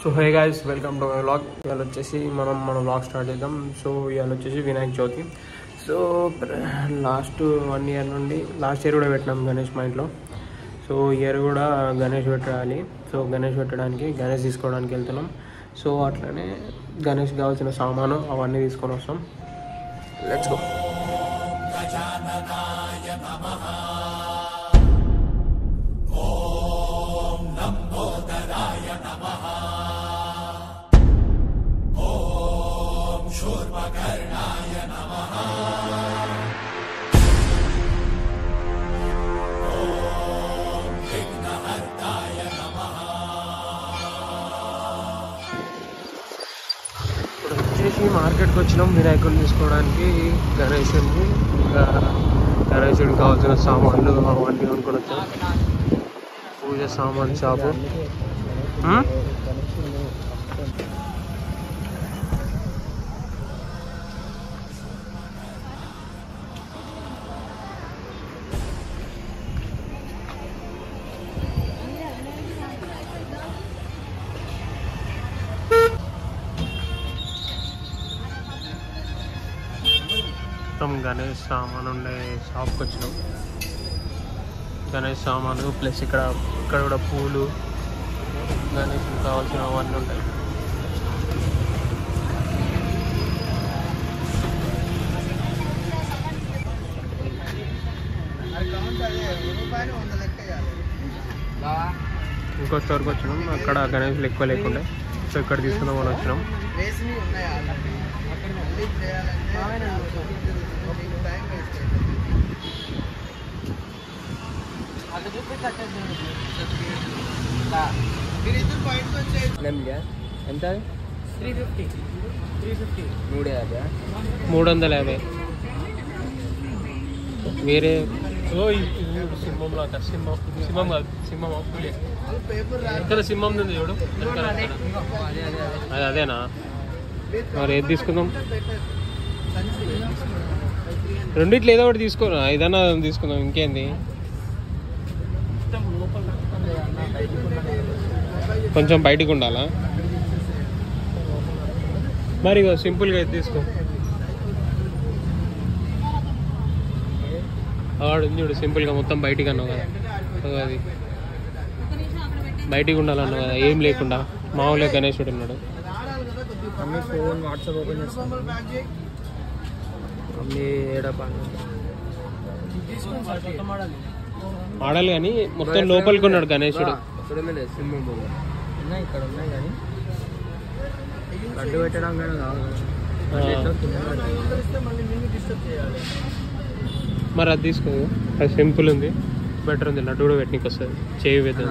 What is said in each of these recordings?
So hey guys, welcome to my vlog. ఇవాళ వచ్చేసి మనం వ్లాగ్ స్టార్ట్ చేద్దాం. సో ఇవాళ వచ్చేసి Vinayaka Chavithi. So last 1 year నుండి లాస్ట్ ఇయర్ కూడా పెట్టినాం గణేష్ మా ఇంట్లో. సో ఇయర్ కూడా గణేష్ పెట్టాలి. సో గణేష్ పెట్టడానికి గణేష్ తీసుకోవడానికి వెళ్తున్నాం. సో అట్లనే గణేష్ కావాల్సిన సామాను అవన్నీ తీసుకొని వస్తాం. Let's go. మార్కెట్కి వచ్చినాం వినాయకుడిని తీసుకోవడానికి, గణేశుడిని ఇంకా గణేశుడికి కావాల్సిన సామాన్లు అవన్నీ కొనుక్కొని వచ్చాం. పూజ సామాన్ షాపు. గణేష్ సామాను ఉండే షాప్కి వచ్చినాం. గణేష్ సామాను ప్లస్ ఇక్కడ కూడా పూలు, గణేష్కి కావాల్సిన అవన్నీ ఉంటాయి. ఇంకో స్టోర్కి వచ్చినాం. అక్కడ గణేష్లు ఎక్కువ లేకుండే, సో ఇక్కడ తీసుకుందాం అని వచ్చినాం. ఎంత? 350. వేరే సింహం లాగా, సింహం కాదు, సింహం పులి. ఇక్కడ సింహం ఉంది చూడు, అదేనా? మరి ఏది తీసుకుందాం? రెండిట్లో ఏదో ఒకటి తీసుకోరా, ఏదైనా తీసుకుందాం. ఇంకేంది, కొంచెం బయటకు ఉండాలా? మరి సింపుల్గా అయితే తీసుకో. ఆడు ఉంది చూడు, సింపుల్గా మొత్తం బయటికి అన్నావు కదా, అది బయటికి ఉండాలన్నావు కదా, ఏం లేకుండా. మామూలుగా గణేశుడు ఉన్నాడు. వాట్సాప్ ఓపెన్ చేస్తాను. ఆడాలి కానీ మొత్తం లోపలికి ఉన్నాడు గణేశుడు. ఇక్కడ ఉన్నాయి కానీ లడ్డు పెట్టడం కానీ మరి అది తీసుకో. అది సింపుల్ ఉంది, బెటర్ ఉంది. లడ్డు కూడా పెట్టడానికి వస్తుంది, చేయి వేద్దాం.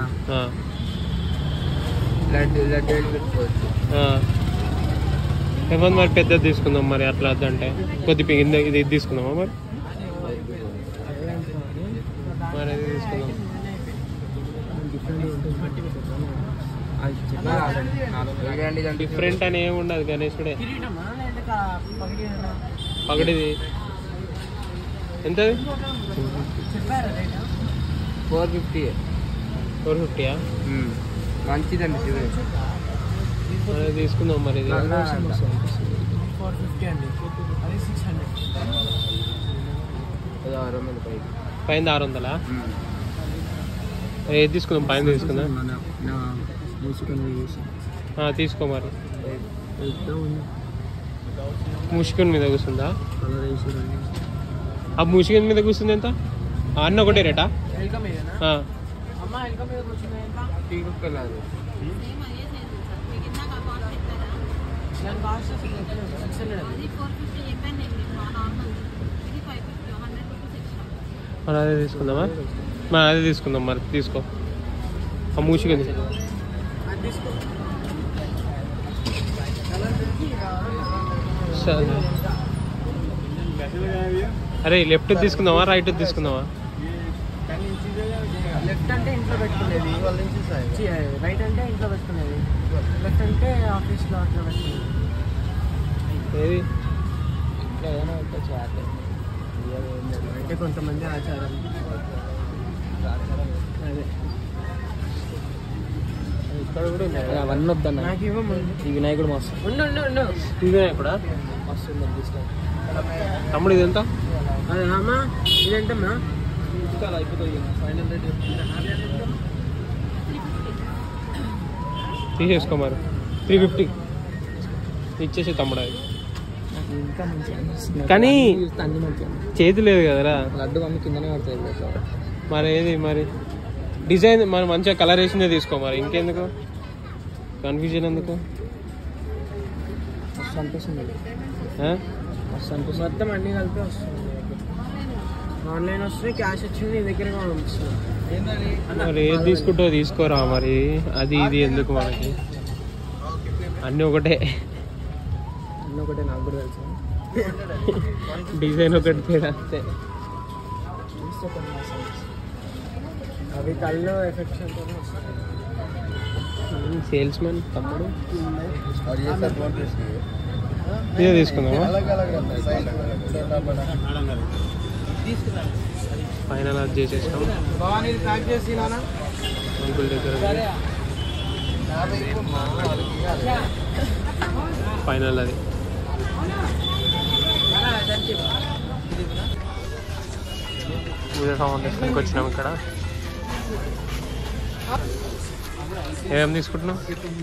ఏమన్నా మరి పెద్దది తీసుకుందాం. మరి అట్లా వద్దంటే కొద్దిగా ఇది తీసుకుందామా? మరి అది తీసుకుందాం. డిఫరెంట్ అని ఏమి ఉండదు, గణేశుడే. పగడిది ఎంత? 450. మంచిదండి, తీసుకుందాం. మరి ఇది 450 అండి. అది 600. పైన 600. ఏది తీసుకుందాం? పైన తీసుకుందాం. తీసుకో. మరి ముష్కన్ మీద కూర్చుందా? ఆ ముష్కన్ మీద కూర్చుంది ఎంత? అన్న ఒకటే రేటా? మరి అదే తీసుకుందామా? అదే తీసుకుందాం. మరి తీసుకో. ఆ మూసికంది అరే, లెఫ్ట్ తీసుకుందామా రైట్ తీసుకుందామా? లెఫ్ట్ అంటే ఇంట్లో పెట్టుకునేది, రైట్ అంటే ఇంట్లో పెట్టుకునేది, లెఫ్ట్ అంటే ఆఫీస్లో అట్లా పెట్టుకునేది. ఏది ఇంకా ఏదైనా పెట్టచ్చు. అంటే కొంతమంది ఆచారం. అదే అక్కడ కూడా ఉన్నాయి అవన్నీ వద్దన్న. నాకు ఇవ్వమండి. ఈ వినాయకుడు మస్తు. ఉండు ఉండు ఉండు. ఈ వినాయకుడా మస్తు ఉంది తీసుకోండి. తమ్ముడు ఇది ఎంత? అదే అమ్మా ఇదేంటమ్మా? ఇంకా అయిపోతుంది 500 తీసేసుకో మరి 350 ఇచ్చేసి తమ్ముడు అది. ఇంకా మంచిగా కానీ అన్ని మంచిగా చేతి లేదు కదరా. లడ్డు అమ్మి కిందనే పడుతుంది. మరి ఏది మరి డిజైన్ మరి మంచిగా కలర్ వేసిందే తీసుకో మరి, ఇంకెందుకు కన్ఫ్యూజన్ ఎందుకు? మస్తు అనిపిస్తుంది. ఆ? మస్తు అనిపిస్తుంది. మొత్తం అన్ని కలిపి వస్తుంది. ఆన్లైన్ వస్తుంది, క్యాష్ వచ్చింది, నీ దగ్గర పంపిస్తుంది. మరి ఏది తీసుకుంటావు తీసుకోరా మరి, అది ఇది ఎందుకు మనకి, అన్నీ ఒకటే. అన్నీ ఒకటే నాకు కూడా తెలుసు. డిజైన్ ఒకటి తేడా అంతే. అవి కళ్ళు ఎఫెక్షన్ సేల్స్ మ్యాన్ తమ్ముడు ఇదే తీసుకుందామా? ఫైనల్ అది చేసేసాం. అంకుల్ దగ్గర ఫైనల్ అది. పూజ సామాన్ తీసుకొని వచ్చినాం. ఇక్కడ ఏమేమి తీసుకుంటున్నాం?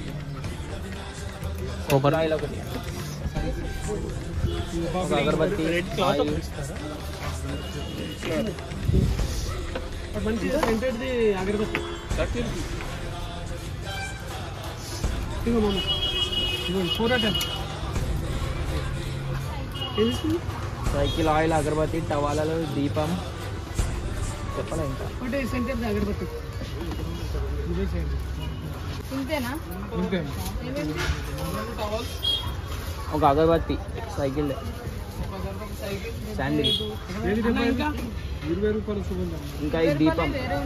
కొబ్బరి అగరబత్తి, సైకిల్ ఆయిల్, అగరబత్తి, టవాలలో, దీపం. చెప్పలే ఇంకా అగరబత్తి ఒక అగరబత్తి, సైకిల్, శాండిల్, ఇంకా ఈ దీపం.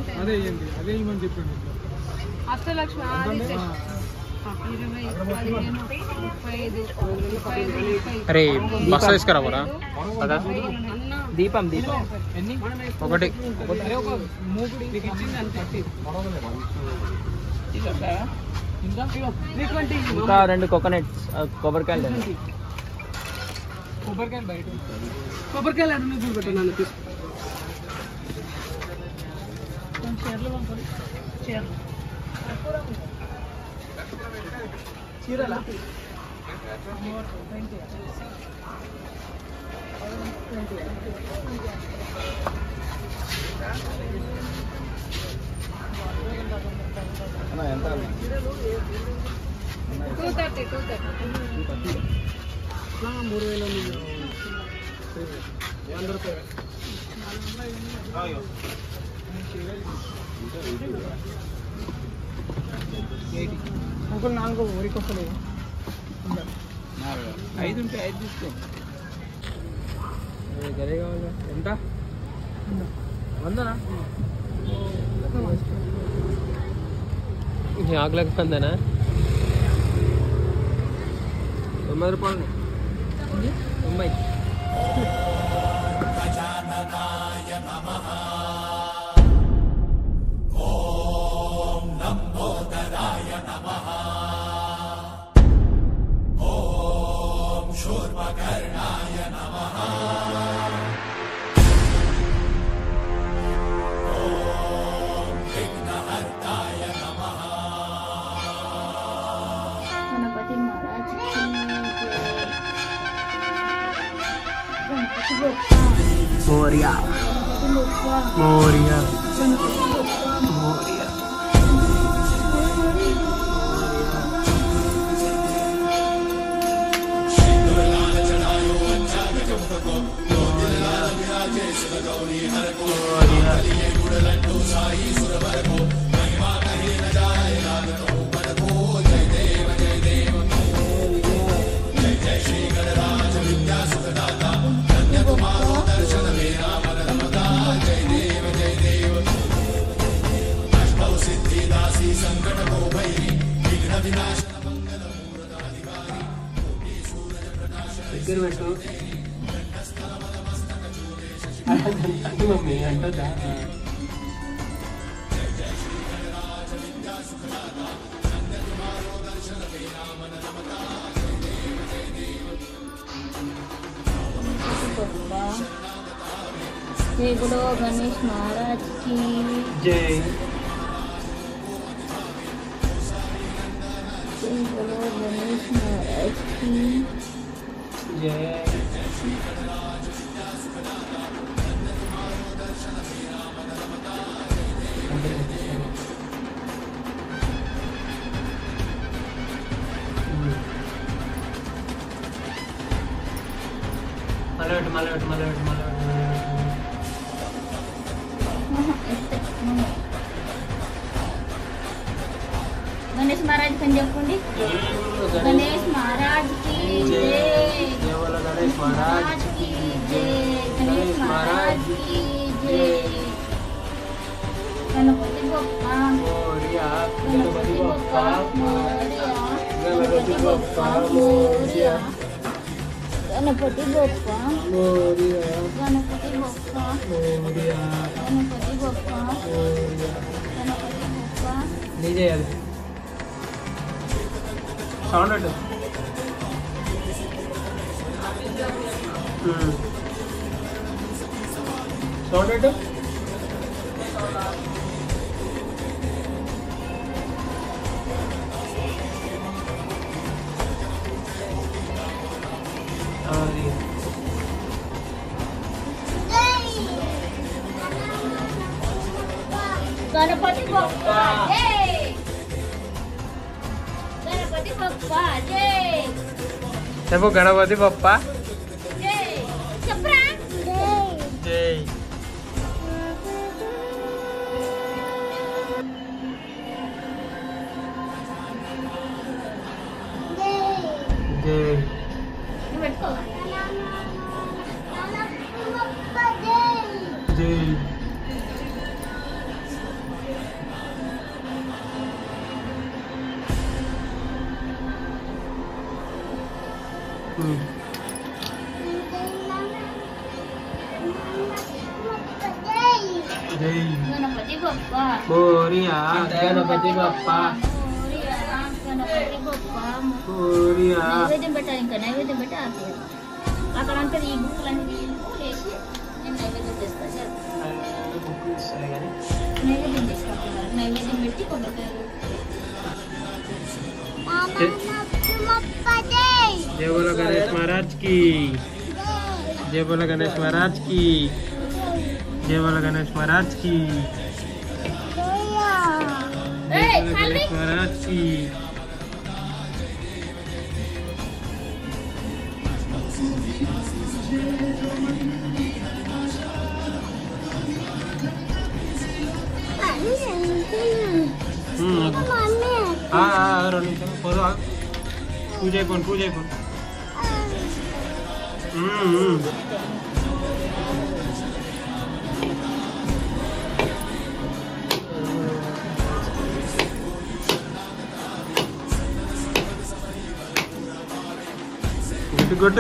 అరే బస్సు తీసుకురావరా? కదా దీపం దీపం ఒకటి. ఇంకా 2 కోకోనట్స్, కొబ్బరికాయలు. చీరలా ఎంత? 4 ఊరికి వస్తలేదు. 5 ఉంటే 5 తీసుకో. గదే కావాలి. ఎంత? 100. ఆకులకు పందనా? 90 రూపాయలు. 90. Moria. Moria. దగ్గర పెట్టు మమ్మీ అంటుందా? बप्पा जय बोलो गणेश महाराज की जय। जय बोलो गणेश महाराज की जय। मलट गणेश महाराज कन చెప్పండి गणेश महाराज की जय जय बोलो गणेश महाराज की जय गणेश महाराज की जय गणपति बप्पा मोरया। गणपति बप्पा मोरया गणपति बप्पा मोरया गणपति बप्पा मोरया गणपति बप्पा मोरया गणपति बप्पा मोरया। गणपति बप्पा डीजे అది సౌండ్ అటు సౌండ్ అటు गणपति बप्पा जय गणपति बप्पा जय చెప్పు గణపతి బప్ప जय చెప్పరా జై। జై నువ్వు పెట్టుకో జై। జై गणपति बप्पा मोरया गणपति बप्पा मोरया गणपति बप्पा मोरया। నైవేద్యం పెట్టాలి ఇంకా నైవేద్యం పెట్టి ఆపేయాలి అక్కడంతా ఈ బుక్కులన్నీ వేసి నేను నైవేద్యం చేస్తాను నైవేద్యం చేస్తాను నైవేద్యం పెట్టి కొబ్బరికాయలు जय बोलो गणेश महाराज की जय बोलो गणेश महाराज की जय बोलो गणेश महाराज की जय बोलो गणेश महाराज की। రెండు నిమిషాలు పోదు పూజ అయిపోయి గుడ్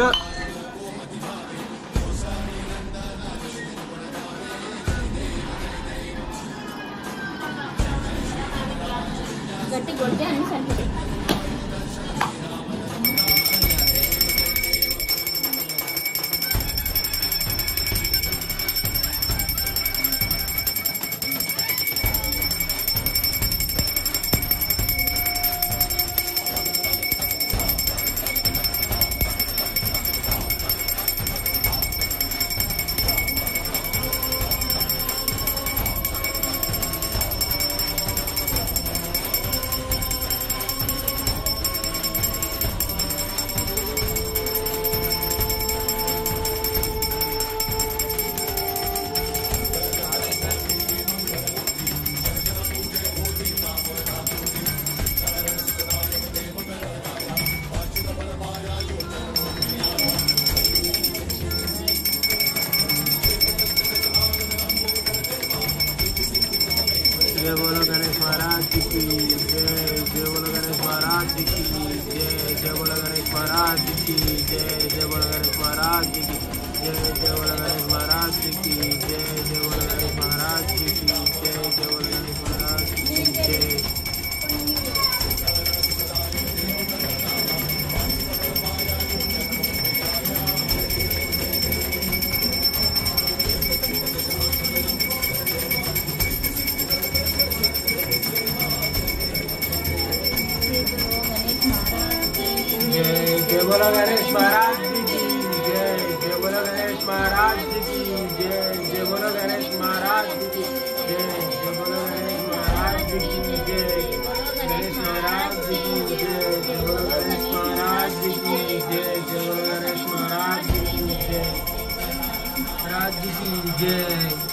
గట్టి కొడితే అని సరిపోతుంది जय बोलो गणेश महाराज की जय। जय बोलो गणेश महाराज की जय। जय बोलो गणेश महाराज की जय। जय बोलो गणेश महाराज की जय। जय बोलो गणेश महाराज की जय। जय बोलो गणेश महाराज की जय। जय बोलो गणेश महाराज की जय। बोलो गणेश महाराज जी की जय, जय बोलो गणेश महाराज जी की जय, जय बोलो गणेश महाराज जी की जय, जय बोलो गणेश महाराज जी की जय, गणेश महाराज जी की जय, जय बोलो गणेश महाराज जी की जय, जय बोलो गणेश महाराज जी की जय, महाराज जी की जय।